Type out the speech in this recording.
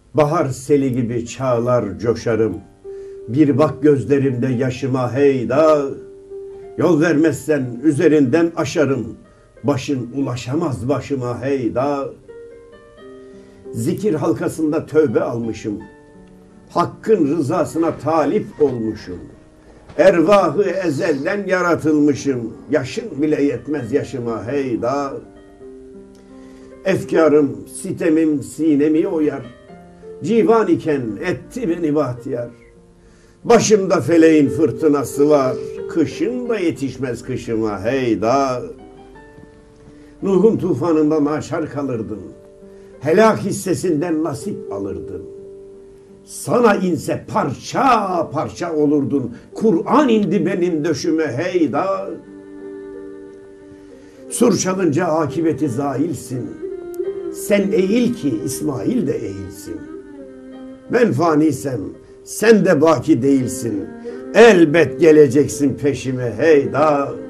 Bahar seli gibi çağlar coşarım. Bir bak gözlerimde yaşıma hey dağ. Yol vermezsen üzerinden aşarım. Başın ulaşamaz başıma hey dağ. Zikir halkasında tövbe almışım. Hakkın rızasına talip olmuşum. Ervahı ezelden yaratılmışım. Yaşın bile yetmez yaşıma hey dağ. Efkarım, sitemim sinemi oyar. Civan iken etti beni bahtiyar. Başımda feleğin fırtınası var. Kışın da yetişmez kışıma hey dağ. Nuh'un tufanında naşar kalırdın. Helak hissesinden nasip alırdın. Sana inse parça parça olurdun. Kur'an indi benim döşüme hey dağ. Sur çalınca akibeti zahilsin. Sen eğil ki İsmail de eğilsin. Ben fanisem sen de baki değilsin. Elbet geleceksin peşime hey dağ.